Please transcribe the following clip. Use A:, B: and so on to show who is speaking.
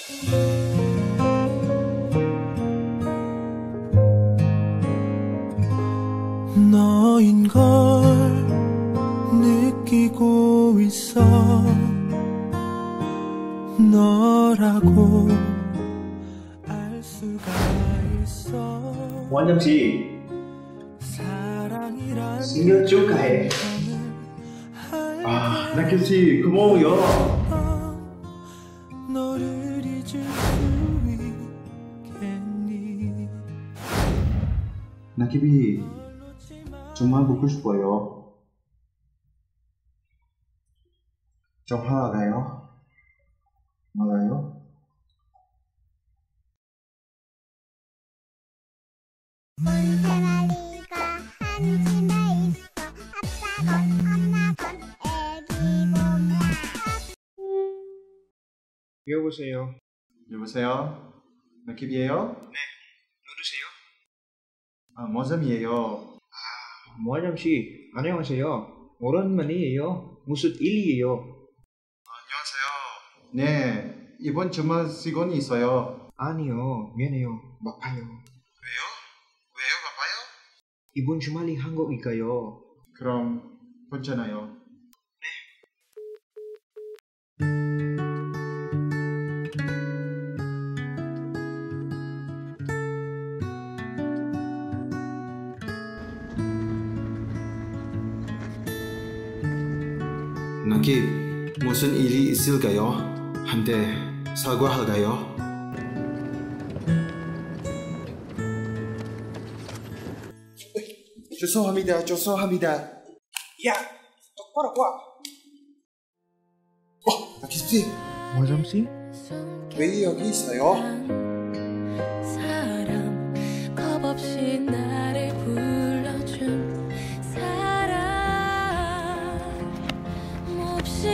A: 너인 걸 느끼고 있어. 너라고 알 수가 있어.
B: 원정 씨, 생일 축하해. 아, 나키 씨 고마워요.
A: 너를 잊을 수 있겠니?
B: 나키비 정말 보고 싶어요. 저 하나 가요? 맞아요?
C: 언제나 네가 한 집에 있어. 아빠건 엄마건 애기 보면.
B: 여보세요? 여보세요? 나키비예요?
D: 네, 누구세요?
B: 아, 머점이에요.
D: 아, 모아잠씨, 안녕하세요. 오랜만이에요. 무슨 일이에요?
B: 안녕하세요. 네, 이번 주말 시간이 있어요.
D: 아니요, 미안해요. 바빠요.
B: 왜요? 왜요, 바빠요?
D: 이번 주말이 한국이가요.
B: 그럼 괜찮아요. 나키, 무슨 일이 있을까요? 한테 사과할까요? 죄송합니다.
D: 야, 똑바로 와.
B: 나키씨,
D: 모아잠씨?
B: 왜 여기 있어요?
E: 사람 겁없이 나를 불러준 사람 몹시